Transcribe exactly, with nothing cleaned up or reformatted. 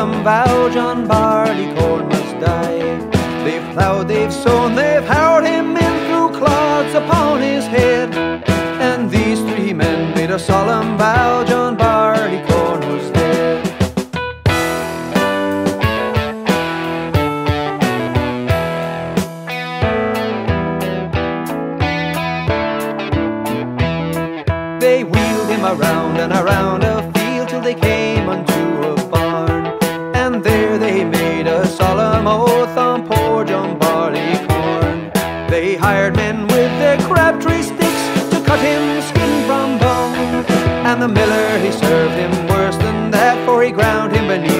solemn vow John Barleycorn must die. They've ploughed, they've sown, they've harrowed him in through clods upon his head. And these three men made a solemn vow John Barleycorn was dead. They wheeled him around and around a field till they came unto a barn, and there they made a solemn oath on poor John Barleycorn. They hired men with their crabtree sticks to cut him skin from bone, and the miller he served him worse than that, for he ground him beneath